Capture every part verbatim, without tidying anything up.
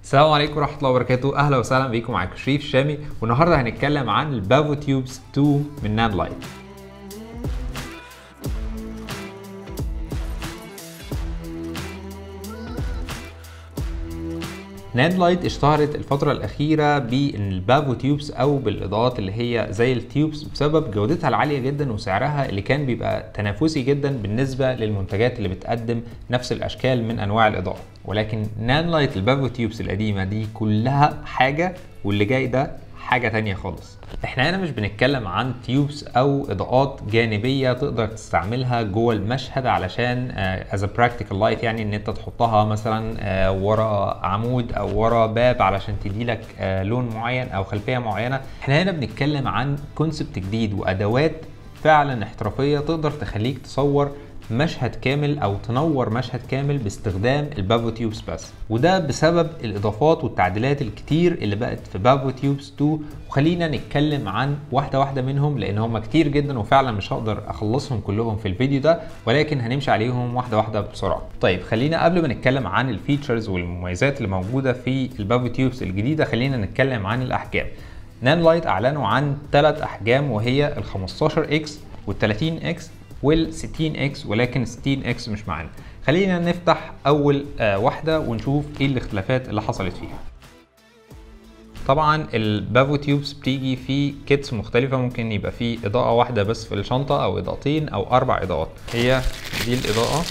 السلام عليكم ورحمة الله وبركاته، أهلا وسهلا بيكم. معاكم شريف الشامي، والنهاردة هنتكلم عن البافوتيوبز تو من نانلايت. نانلايت اشتهرت الفترة الأخيرة بالبافوتيوبز أو بالإضاءات اللي هي زي التيوبز بسبب جودتها العالية جدا وسعرها اللي كان بيبقى تنافسي جدا بالنسبة للمنتجات اللي بتقدم نفس الأشكال من أنواع الإضاءة. ولكن نانلايت البافوتيوبز القديمة دي كلها حاجة، واللي جاي ده حاجة تانية خالص. احنا هنا مش بنتكلم عن تيوبس او اضاءات جانبية تقدر تستعملها جوه المشهد علشان uh, as a practical light، يعني ان انت تحطها مثلا uh, ورا عمود او ورا باب علشان تديلك uh, لون معين او خلفية معينة. احنا هنا بنتكلم عن كونسبت جديد وادوات فعلا احترافية تقدر تخليك تصور مشهد كامل او تنور مشهد كامل باستخدام البافوتيوبز بس، وده بسبب الاضافات والتعديلات الكتير اللي بقت في بافوتيوبز تو. وخلينا نتكلم عن واحده واحده منهم لان هم كتير جدا وفعلا مش هقدر اخلصهم كلهم في الفيديو ده، ولكن هنمشي عليهم واحده واحده بسرعه. طيب خلينا قبل ما نتكلم عن الفيتشرز والمميزات اللي موجوده في البافوتيوبز الجديده خلينا نتكلم عن الاحجام. نانلايت اعلنوا عن ثلاث احجام وهي ال خمستاشر اكس وال تلاتين اكس وال ستين اكس، ولكن ستين اكس مش معانا. خلينا نفتح اول آه واحده ونشوف ايه الاختلافات اللي حصلت فيها. طبعا البافوتيوبز بتيجي في كيتس مختلفه، ممكن يبقى في اضاءه واحده بس في الشنطه او اضاءتين او اربع اضاءات. هي دي الاضاءه،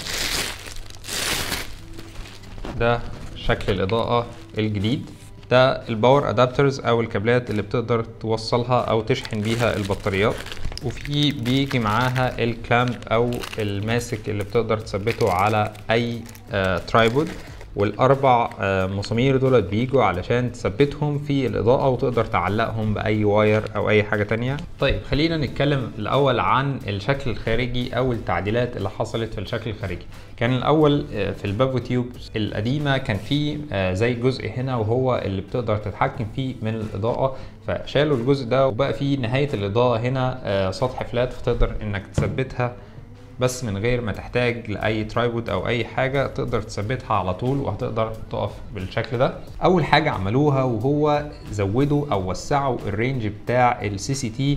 ده شكل الاضاءه الجديد، ده الباور ادابترز او الكابلات اللي بتقدر توصلها او تشحن بيها البطاريات، وفي بيجي معاها الكلامب او الماسك اللي بتقدر تثبته على اي آه ترايبود، والاربع آه مسامير دولت بيجوا علشان تثبتهم في الاضاءه وتقدر تعلقهم باي واير او اي حاجه تانية. طيب خلينا نتكلم الاول عن الشكل الخارجي او التعديلات اللي حصلت في الشكل الخارجي. كان الاول آه في البافوتيوبز القديمه كان في آه زي جزء هنا وهو اللي بتقدر تتحكم فيه من الاضاءه، فشالوا الجزء ده وبقى في نهايه الاضاءه هنا آه سطح فلات، فتقدر انك تثبتها بس من غير ما تحتاج لاي ترايبود او اي حاجه، تقدر تثبتها على طول وهتقدر تقف بالشكل ده. اول حاجه عملوها وهو زودوا او وسعوا الرينج بتاع السي سي تي،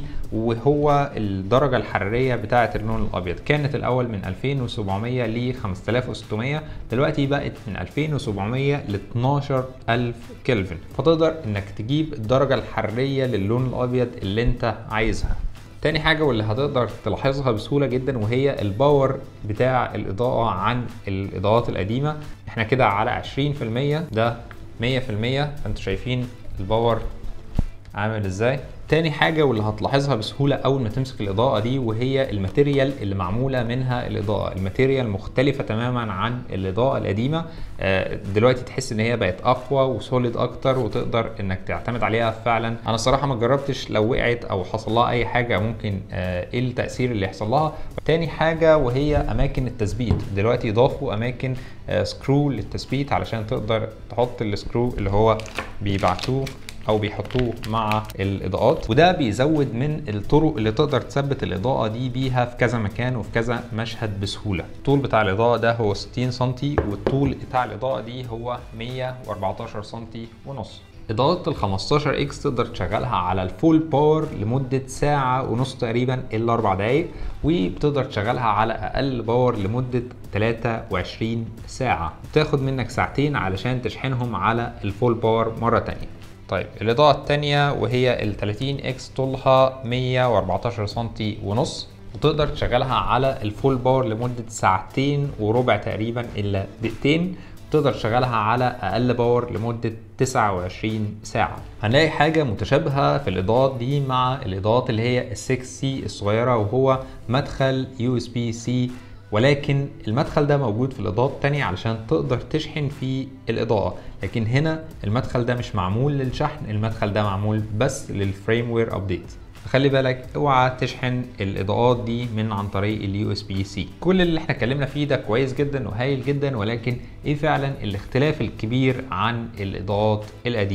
وهو الدرجه الحراريه بتاعه اللون الابيض. كانت الاول من ألفين وسبعمية ل خمسة آلاف وستمية، دلوقتي بقت من ألفين وسبعمية ل اتناشر ألف كلفن، فتقدر انك تجيب الدرجه الحراريه للون الابيض اللي انت عايزها. تاني حاجة واللي هتقدر تلاحظها بسهولة جدا وهي الباور بتاع الإضاءة عن الإضاءات القديمة. احنا كده على عشرين في المية، ده مية في المية، فانتوا شايفين الباور عامل ازاي. تاني حاجة واللي هتلاحظها بسهولة أول ما تمسك الإضاءة دي وهي الماتيريال اللي معمولة منها الإضاءة. الماتيريال مختلفة تماما عن الإضاءة القديمة، دلوقتي تحس إن هي بقت أقوى وسوليد أكتر وتقدر إنك تعتمد عليها فعلا. أنا الصراحة ما جربتش لو وقعت أو حصل لها أي حاجة ممكن إيه التأثير اللي يحصل لها. تاني حاجة وهي أماكن التثبيت، دلوقتي ضافوا أماكن سكرو للتثبيت علشان تقدر تحط السكرو اللي هو بيبعتوه او بيحطوه مع الاضاءات، وده بيزود من الطرق اللي تقدر تثبت الاضاءه دي بيها في كذا مكان وفي كذا مشهد بسهوله. الطول بتاع الاضاءه ده هو ستين سنتي، والطول بتاع الاضاءه دي هو مية واربعتاشر سنتي ونص. اضاءة ال خمستاشر اكس تقدر تشغلها على الفول باور لمدة ساعة ونص تقريبا الا اربع دقايق، وبتقدر تشغلها على اقل باور لمدة تلاتة وعشرين ساعة، بتاخد منك ساعتين علشان تشحنهم على الفول باور مرة تانية. طيب الإضاءة التانية وهي ال تلاتين اكس طولها مية واربعتاشر سنتي ونص، وتقدر تشغلها على الفول باور لمدة ساعتين وربع تقريبا إلا دقيقتين، تقدر تشغلها على أقل باور لمدة تسعة وعشرين ساعة. هنلاقي حاجة متشابهة في الإضاءات دي مع الإضاءات اللي هي ال ستة سي الصغيرة، وهو مدخل يو اس بي سي، ولكن المدخل ده موجود في الإضاءات التانية علشان تقدر تشحن فيه الإضاءة، لكن هنا المدخل ده مش معمول للشحن، المدخل ده معمول بس للفريم وير ابديت. خلي بالك اوعى تشحن الاضاءات دي من عن طريق اليو اس بي سي. كل اللي احنا اتكلمنا فيه ده كويس جدا وهايل جدا، ولكن ايه فعلا الاختلاف الكبير عن الاضاءات القديمه؟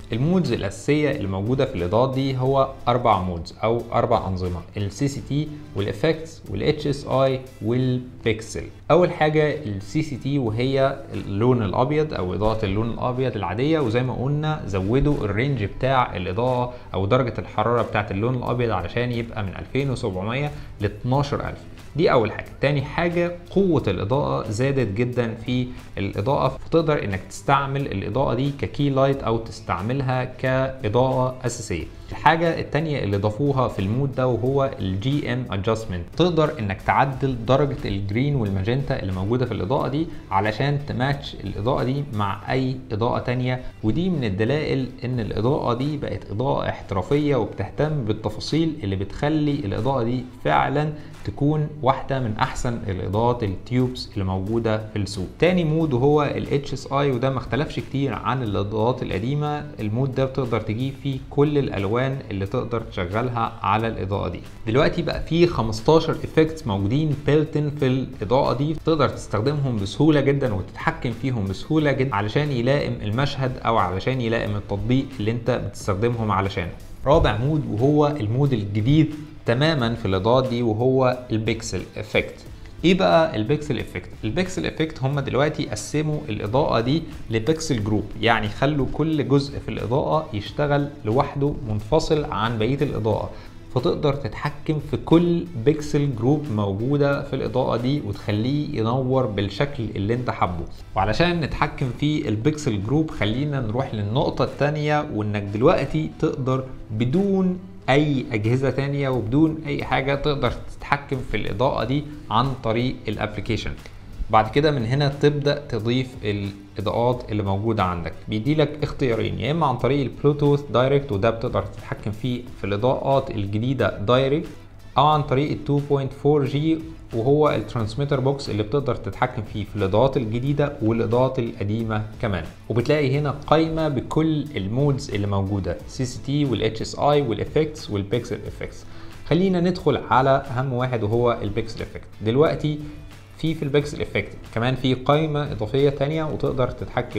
المودز الاساسيه اللي موجوده في الاضاءات دي هو اربع مودز او اربع انظمه: السي سي تي والافكتس والاتش اس اي والبيكسل. اول حاجه السي سي تي وهي اللون الابيض او اضاءه اللون الابيض العاديه، وزي ما قلنا زودوا الرينج بتاع الاضاءه او درجه الحراره بتاعه اللون الابيض علشان يبقى من ألفين وسبعمية ل اتناشر ألف. دي اول حاجه. تاني حاجه قوه الاضاءه زادت جدا في الاضاءه، فتقدر انك تستعمل الاضاءه دي ككي لايت او تستعملها كاضاءه اساسيه. الحاجه التانيه اللي ضافوها في المود ده وهو الجي ام ادجستمنت، تقدر انك تعدل درجه الجرين والماجنتا اللي موجوده في الاضاءه دي علشان تماتش الاضاءه دي مع اي اضاءه تانيه. ودي من الدلائل ان الاضاءه دي بقت اضاءه احترافيه وبتهتم بالتفاصيل اللي بتخلي الاضاءه دي فعلا تكون واحده من احسن الاضاءات التيوبس اللي موجوده في السوق. تاني مود وهو الاتش اس اي، وده ما اختلفش كتير عن الاضاءات القديمه. المود ده بتقدر تجيب فيه كل الالوان اللي تقدر تشغلها على الاضاءه دي. دلوقتي بقى فيه خمستاشر افكتس موجودين بيلتن في الاضاءه دي، تقدر تستخدمهم بسهوله جدا وتتحكم فيهم بسهوله جدا علشان يلائم المشهد او علشان يلائم التطبيق اللي انت بتستخدمهم علشانه. رابع مود وهو المود الجديد تماما في الاضاءات دي وهو البيكسل افكت. ايه بقى البيكسل افكت؟ البيكسل افكت هم دلوقتي قسموا الاضاءه دي لبيكسل جروب، يعني خلوا كل جزء في الاضاءه يشتغل لوحده منفصل عن بقيه الاضاءه، فتقدر تتحكم في كل بيكسل جروب موجوده في الاضاءه دي وتخليه ينور بالشكل اللي انت حابه. وعلشان نتحكم في البيكسل جروب خلينا نروح للنقطه الثانيه، وانك دلوقتي تقدر بدون اي اجهزه تانية وبدون اي حاجه تقدر تتحكم في الاضاءه دي عن طريق الابلكيشن. بعد كده من هنا تبدا تضيف الاضاءات اللي موجوده عندك. بيدي لك اختيارين، يا اما عن طريق البلوتوث دايركت وده بتقدر تتحكم فيه في الاضاءات الجديده دايركت، او عن طريق ال اتنين نقطة اربعة جي وهو الترانسميتر بوكس اللي بتقدر تتحكم فيه في الاضاءات الجديده والاضاءات القديمه كمان. وبتلاقي هنا قائمه بكل المودز اللي موجوده: سي سي تي والاتش اس اي والافكتس والبيكسل افكتس. خلينا ندخل على اهم واحد وهو البيكسل افكت. دلوقتي في في البيكسل افكت كمان في قائمه اضافيه ثانيه وتقدر تتحكم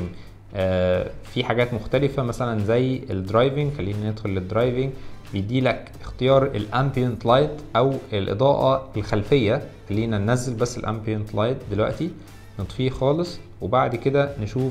آه في حاجات مختلفه مثلا زي الدرايفنج. خلينا ندخل للدرايفنج. بيدي لك اختيار الامبيانت لايت او الاضاءه الخلفيه. خلينا ننزل بس الامبيانت لايت دلوقتي، نطفيه خالص، وبعد كده نشوف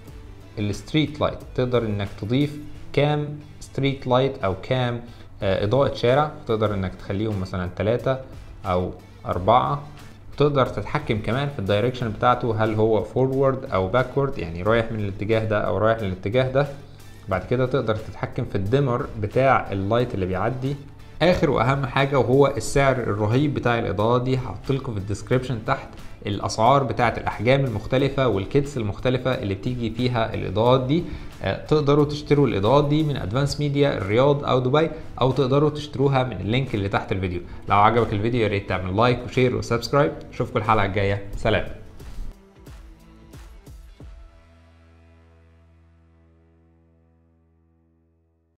الستريت لايت. تقدر انك تضيف كام ستريت لايت او كام آه اضاءه شارع، تقدر انك تخليهم مثلا ثلاثة او أربعة. تقدر تتحكم كمان في الدايركشن بتاعته، هل هو فورورد او باكورد، يعني رايح من الاتجاه ده او رايح للاتجاه ده. بعد كده تقدر تتحكم في الديمر بتاع اللايت اللي بيعدي. اخر واهم حاجه وهو السعر الرهيب بتاع الاضاءات دي. هحط لكم في الديسكريبشن تحت الاسعار بتاعه الاحجام المختلفه والكيتس المختلفه اللي بتيجي فيها الاضاءات دي. تقدروا تشتروا الاضاءات دي من ادفانس ميديا الرياض او دبي، او تقدروا تشتروها من اللينك اللي تحت الفيديو. لو عجبك الفيديو يا ريت تعمل لايك وشير وسبسكرايب. اشوفكم الحلقه الجايه، سلام.